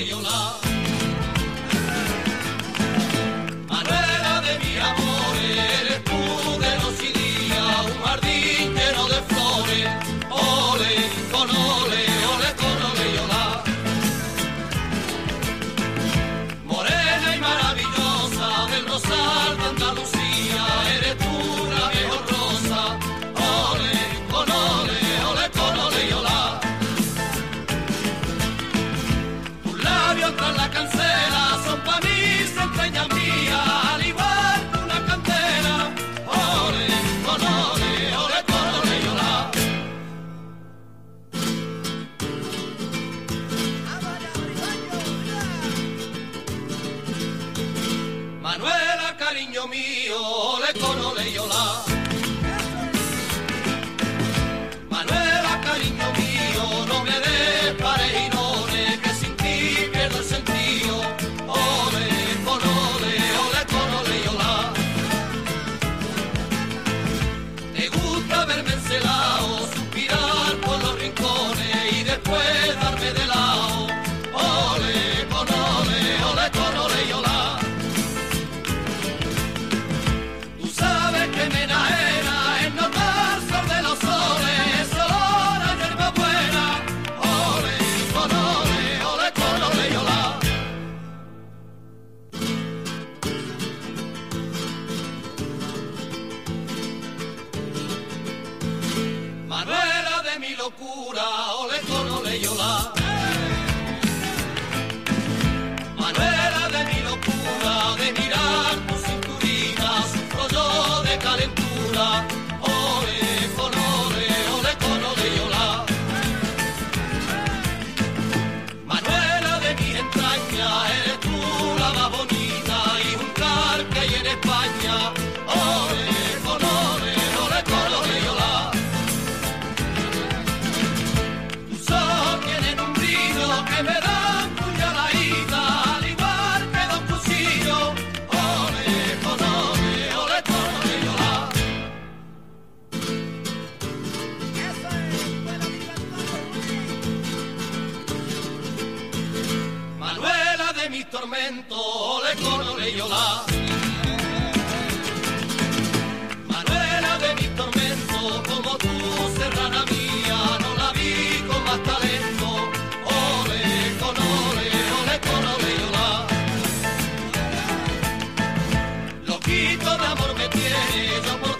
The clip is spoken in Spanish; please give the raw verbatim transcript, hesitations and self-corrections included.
ole y olá. Manuela de mi amor, eres tú de noche y día, un jardín lleno de flores. Ole con ole, ole con ole y olá. Morena y maravillosa del Rosal de Andalucía, eres tú la mejor rosa. Ole con ole, ole con ole y olá. Tus labios tras la cancela son pa' mí centellas mías, al igual que una cantera. Ole con ole, ole con ole y olá. Manuela, cariño mío, ole con ole y olá. Manuela, cariño mío, no me des parejirones, que sin ti pierdo el sentido. Ole con ole, ole con ole y olá. Te gusta verme encelado, suspirar por los rincones y después darme de lado. Ole con ole, ole con ole y olá. Tú sabes que me enajena el notar sol de los soles, ese olor a hierba buena. Ole con ole, ole con ole y olá. Manuela de mi locura, ole con ole y olá. Manuela de mi locura, de mirar tu cinturita, sufro yo de calentura. Ole con ole, ole con ole y olá. Manuela de mis entrañas, eres tú la más bonita y juntar que hay en España. Ole con ole, ole con ole y olá. Tus ojos tienen un brillo que me dan puñaladita, al igual que dos cuchillos. Ole con ole, ole con ole y olá. Manuela de mis tormentos, ole con ole y olá. Manuela de mis tormentos, como tú, serrana mía, no la vi con más talento. Ole con ole, ole con ole y olá. Loquito de amor me tiene, yo por